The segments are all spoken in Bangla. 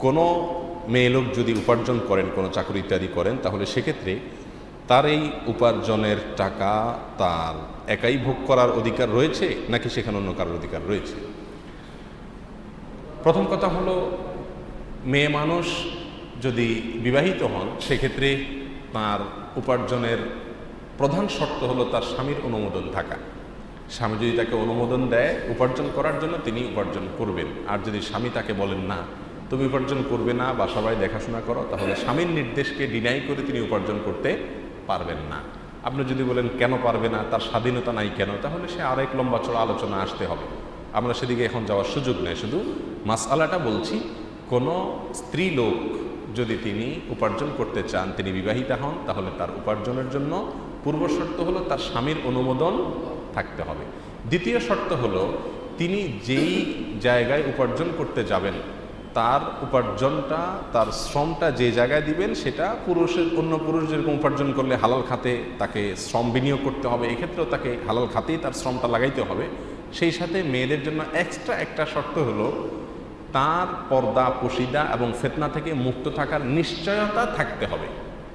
কোনো মেয়ে লোক যদি উপার্জন করেন, কোনো চাকরি ইত্যাদি করেন, তাহলে সেক্ষেত্রে তার এই উপার্জনের টাকা তার একাই ভোগ করার অধিকার রয়েছে নাকি সেখানে অন্য কারোর অধিকার রয়েছে? প্রথম কথা হলো, মেয়ে মানুষ যদি বিবাহিত হন সেক্ষেত্রে তার উপার্জনের প্রধান শর্ত হলো তার স্বামীর অনুমোদন থাকা। স্বামী যদি তাকে অনুমোদন দেয় উপার্জন করার জন্য, তিনি উপার্জন করবেন। আর যদি স্বামী তাকে বলেন না তুমি উপার্জন করবে না বা সবাই দেখাশোনা করো, তাহলে স্বামীর নির্দেশকে ডিনাই করে তিনি উপার্জন করতে পারবেন না। আপনি যদি বলেন কেন পারবে না, তার স্বাধীনতা নাই কেন, তাহলে সে আরেক লম্বা চড়া আলোচনা আসতে হবে। আমরা সেদিকে এখন যাওয়ার সুযোগ নেই, শুধু মাসআলাটা বলছি। কোনো স্ত্রী লোক যদি তিনি উপার্জন করতে চান, তিনি বিবাহিতা হন, তাহলে তার উপার্জনের জন্য পূর্ব শর্ত হলো তার স্বামীর অনুমোদন থাকতে হবে। দ্বিতীয় শর্ত হলো, তিনি যেই জায়গায় উপার্জন করতে যাবেন তার উপার্জনটা, তার শ্রমটা যে জায়গায় দিবেন সেটা অন্য পুরুষ যেরকম উপার্জন করলে হালাল খাতে তাকে শ্রম বিনিয়োগ করতে হবে, এক্ষেত্রেও তাকে হালাল খাতেই তার শ্রমটা লাগাইতে হবে। সেই সাথে মেয়েদের জন্য এক্সট্রা একটা শর্ত হলো, তার পর্দা, পশিদা এবং ফিতনা থেকে মুক্ত থাকার নিশ্চয়তা থাকতে হবে।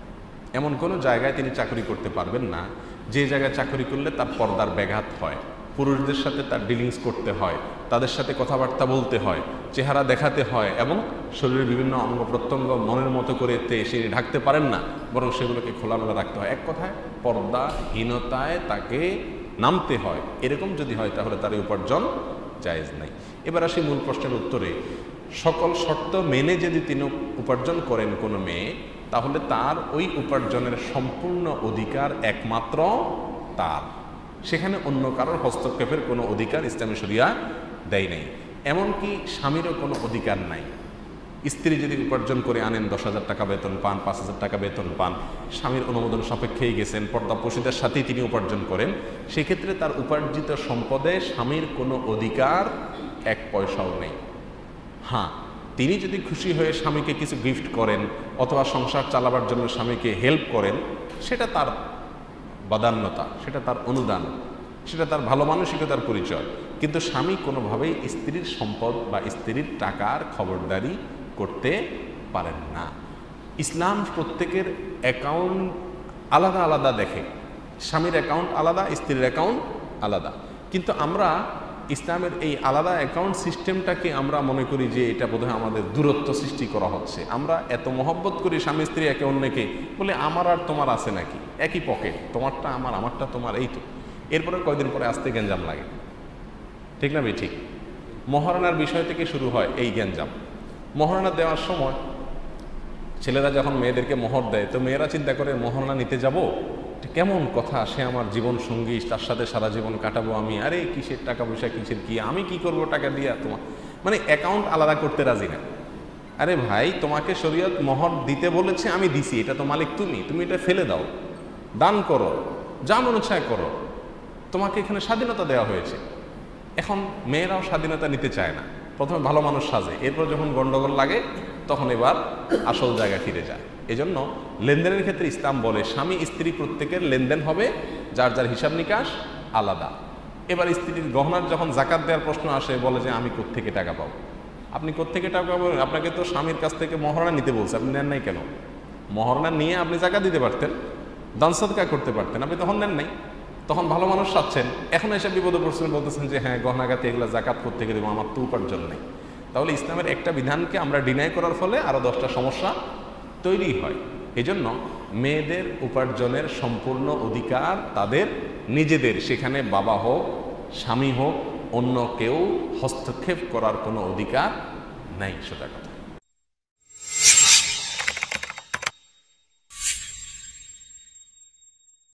এমন কোনো জায়গায় তিনি চাকরি করতে পারবেন না যে জায়গায় চাকরি করলে তার পর্দার ব্যাঘাত হয়, পুরুষদের সাথে তার ডিলিংস করতে হয়, তাদের সাথে কথাবার্তা বলতে হয়, চেহারা দেখাতে হয় এবং শরীরের বিভিন্ন অঙ্গ প্রত্যঙ্গ মনের মতো করে সে ঢাকতে পারেন না, বরং সেগুলোকে খোলামেলা রাখতে হয়। এক কথায় পর্দাহীনতায় তাকে নামতে হয়। এরকম যদি হয় তাহলে তার এই উপার্জন জায়েজ নাই। এবার আসি মূল প্রশ্নের উত্তরে। সকল শর্ত মেনে যদি তিনি উপার্জন করেন কোনো মেয়ে, তাহলে তার ওই উপার্জনের সম্পূর্ণ অধিকার একমাত্র তার, সেখানে অন্য কারোর হস্তক্ষেপের কোনো অধিকার ইসলামী শরিয়া দেয় নাই। এমনকি স্বামীরও কোনো অধিকার নাই। স্ত্রী যদি উপার্জন করে আনেন, 10,000 টাকা বেতন পান, 5,000 টাকা বেতন পান, স্বামীর অনুমোদন সাপেক্ষেই গেছেন, পর্দা পশিদার সাথেই তিনি উপার্জন করেন, সেক্ষেত্রে তার উপার্জিত সম্পদে স্বামীর কোনো অধিকার এক পয়সাও নেই। হ্যাঁ, তিনি যদি খুশি হয়ে স্বামীকে কিছু গিফট করেন অথবা সংসার চালাবার জন্য স্বামীকে হেল্প করেন, সেটা তার বাদান্যতা, সেটা তার অনুদান, সেটা তার ভালো মানসিকতার পরিচয়। কিন্তু স্বামী কোনোভাবেই স্ত্রীর সম্পদ বা স্ত্রীর টাকার খবরদারি করতে পারেন না। ইসলাম প্রত্যেকের অ্যাকাউন্ট আলাদা আলাদা দেখে। স্বামীর অ্যাকাউন্ট আলাদা, স্ত্রীর অ্যাকাউন্ট আলাদা। কিন্তু আমরা ইসলামের এই আলাদা অ্যাকাউন্ট সিস্টেমটাকে আমরা মনে করি যে এটা বোধহয় আমাদের দূরত্ব সৃষ্টি করা হচ্ছে। আমরা এত মহব্বত করি স্বামী স্ত্রী একে অন্যকে, বলে আমার আর তোমার আছে নাকি, একই পকেট, তোমারটা আমার, আমারটা তোমার, এই তো। এরপরে কয়দিন পরে আসতে গ্যাঞ্জাম লাগে, ঠিক না ভাই? ঠিক। মহারণার বিষয় থেকে শুরু হয় এই গ্যাঞ্জাম। মহারণা দেওয়ার সময় ছেলেরা যখন মেয়েদেরকে মোহর দেয়, তো মেয়েরা চিন্তা করে মহারণা নিতে যাব, কেমন কথা, সে আমার জীবন সঙ্গী, তার সাথে সারা জীবন কাটাবো আমি, আরে কিসের টাকা পয়সা, কিসের কি, আমি কি করব টাকা দিয়ে, তোমার মানে অ্যাকাউন্ট আলাদা করতে রাজি না। আরে ভাই, তোমাকে শরীয়ত মোহর দিতে বলেছে, আমি দিছি, এটা তো মালিক তুমি, তুমি এটা ফেলে দাও, দান করো, যা মনে চায় করো, তোমাকে এখানে স্বাধীনতা দেওয়া হয়েছে। এখন মেয়েরাও স্বাধীনতা নিতে চায় না, প্রথমে ভালো মানুষ সাজে, এরপর যখন গন্ডগোল লাগে তখন এবার আসল জায়গায় ফিরে যায়। এজন্য লেনদেনের ক্ষেত্রে ইসলাম বলে স্বামী স্ত্রী প্রত্যেকের লেনদেন হবে যার যার হিসাব নিকাশ আলাদা। এবার স্ত্রীর গহনার যখন জাকাত দেওয়ার প্রশ্ন আসে, বলে যে আমি কোত্থেকে টাকা পাবো। আপনি কোত্থেকে টাকা পাবেন? আপনাকে তো স্বামীর কাছ থেকে মহারণা নিতে বলছে, আপনি নেন নাই কেন? মহারণা নিয়ে আপনি জাকাত দিতে পারতেন, দান সদকা করতে পারতেন, আপনি তখন নেন নাই, তখন ভালো মানুষ চাচ্ছেন। এখন এসে বিপদে পড়ছেন, বলতেছেন যে হ্যাঁ গহনাগাতি এগুলো জাকাত কোত্থেকে দেবো, আমার তো উপার্জন নেই। তাহলে ইসলামের একটা বিধানকে আমরা ডিনাই করার ফলে আরও 10টা সমস্যা তৈরি হয়। এজন্য মেয়েদের উপার্জনের সম্পূর্ণ অধিকার তাদের নিজেদের, সেখানে বাবা হোক, স্বামী হোক, অন্য কেউ হস্তক্ষেপ করার কোনো অধিকার নাই, সোজা কথা।